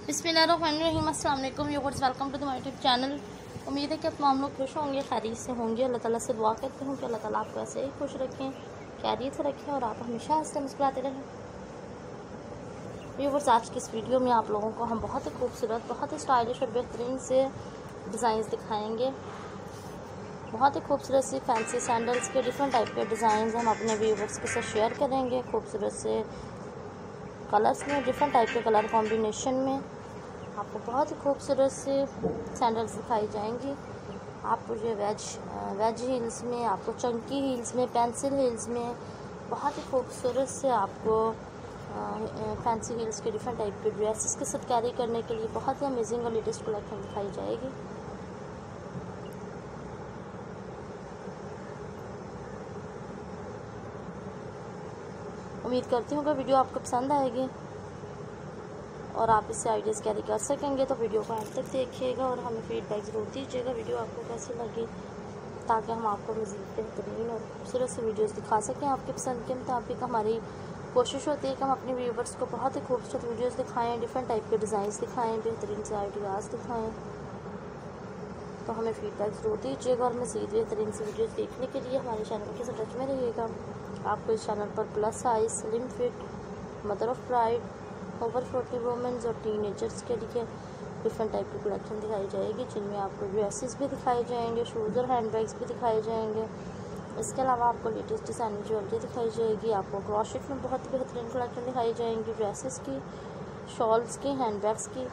बिस्मिल्लाहिर्रहमानिर्रहीम, अस्सलाम वालेकुम viewers, welcome to the my YouTube channel. उम्मीद है कि आप तमाम लोग खुश होंगे, खैरियत से होंगे। अल्लाह ताला से दुआ करती हूँ कि अल्लाह ताला आपको ऐसे ही खुश रखें, खैरियत से रखें और आप हमेशा हंसते मुस्कुराते रहें। व्यूअर्स, आज की इस वीडियो में आप लोगों को हम बहुत ही खूबसूरत, बहुत ही स्टाइलिश और बेहतरीन से डिज़ाइंस दिखाएँगे। बहुत ही खूबसूरत सी फैंसी सैंडल्स के डिफरेंट टाइप के डिज़ाइन हम अपने व्यूअर्स के साथ शेयर करेंगे। खूबसूरत से कलर्स में, डिफरेंट टाइप के कलर कॉम्बिनेशन में आपको बहुत ही खूबसूरत से सैंडल्स दिखाई जाएंगी। आपको ये वेज हील्स में, आपको चंकी हील्स में, पेंसिल हील्स में, बहुत ही खूबसूरत से आपको फैंसी हील्स के डिफरेंट टाइप के ड्रेसेस के साथ कैरी करने के लिए बहुत ही अमेजिंग और लेटेस्ट कलेक्शन दिखाई जाएगी। उम्मीद करती हूँ कि वीडियो आपको पसंद आएगी और आप इससे आइडियाज़ कैरी कर सकेंगे। तो वीडियो को अंत तक देखिएगा और हमें फीडबैक ज़रूर दीजिएगा वीडियो आपको कैसी लगी, ताकि हम आपको मज़ीद बेहतरीन और खूबसूरत से वीडियोस दिखा सकें। आपके पसंद के मुताबिक हमारी कोशिश होती है कि हम अपने व्यूवर्स को बहुत ही खूबसूरत वीडियोस दिखाएं, डिफरेंट टाइप के डिज़ाइंस दिखाएं, बेहतरीन से आइडियाज़ दिखाएं। तो हमें फीडबैक ज़रूर दीजिएगा और मज़ीद बेहतरीन से वीडियोस देखने के लिए हमारे चैनल के साथ टच में रहिएगा। आपको इस चैनल पर plus size, slim fit, mother of bride, over 40 womens और टीनेजर्स के लिए डिफरेंट टाइप की कलेक्शन दिखाई जाएगी, जिनमें आपको ड्रेसेस भी दिखाए जाएंगे, शूज़ और हैंड बैग्स भी दिखाए जाएंगे। इसके अलावा आपको लेटेस्ट डिज़ाइनर ज्वेलरी दिखाई जाएगी। आपको क्रॉशेट में बहुत ही बेहतरीन कलेक्शन दिखाई जाएंगी, ड्रेसेस की, शॉल्स की, हैंड बैग्स की।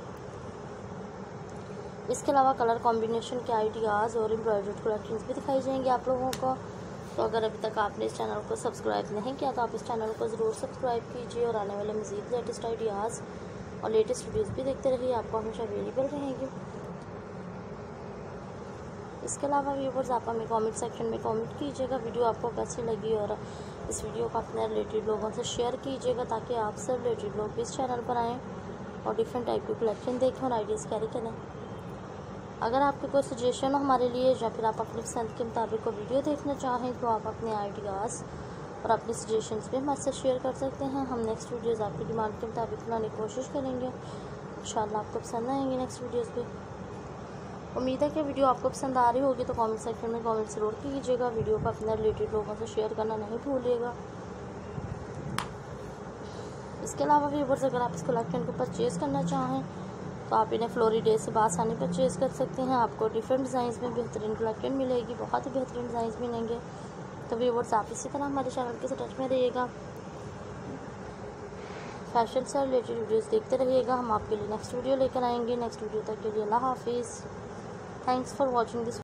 इसके अलावा कलर कॉम्बिनेशन के आइडियाज़ और एम्ब्रॉयडर्ड कलेक्शंस भी दिखाई जाएंगे आप लोगों को। तो अगर अभी तक आपने इस चैनल को सब्सक्राइब नहीं किया तो आप इस चैनल को ज़रूर सब्सक्राइब कीजिए और आने वाले मज़ीद लेटेस्ट आइडियाज़ और लेटेस्ट वीडियोस भी देखते रहिए, आपको हमेशा अवेलेबल रहेंगे। इसके अलावा व्यूअर्स, आप हमें कमेंट सेक्शन में कमेंट कीजिएगा वीडियो आपको कैसी लगी और इस वीडियो को अपने रिलेटेड लोगों से शेयर कीजिएगा, ताकि आप सब रिलेटेड लोग भी इस चैनल पर आएँ और डिफरेंट टाइप की कलेक्शन देखें और आइडियाज़ कैरी करें। अगर आपके कोई सजेशन हो हमारे लिए या फिर आप अपनी पसंद के मुताबिक को वीडियो देखना चाहें तो आप अपने आइडियाज़ और अपने सजेशंस भी हमारे साथ शेयर कर सकते हैं। हम नेक्स्ट वीडियोज़ आपकी डिमांड के मुताबिक बनाने की कोशिश करेंगे। इंशाल्लाह आपको पसंद आएंगे नेक्स्ट वीडियोज़ भी। उम्मीद है कि वीडियो आपको पसंद आ रही होगी, तो कमेंट सेक्शन में कमेंट ज़रूर कीजिएगा। वीडियो को अपने रिलेटेड लोगों से शेयर करना नहीं भूलिएगा। इसके अलावा व्यूअर्स, अगर आप इस कलेक्शन को परचेज़ करना चाहें तो आप इन्हें फ्लोरिडे से आसानी परचेज़ कर सकते हैं। आपको डिफरेंट डिज़ाइंस में बेहतरीन कलेक्शन मिलेगी, बहुत ही बेहतरीन डिज़ाइंस मिलेंगे। तो व्यूअर्स, आप इसी तरह हमारे चैनल के साथ टच में रहिएगा, फैशन से रिलेटेड वीडियोस देखते रहिएगा। हम आपके लिए नेक्स्ट वीडियो लेकर आएंगे। नेक्स्ट वीडियो तक के लिए अल्लाह हाफिज़। Thanks for watching this.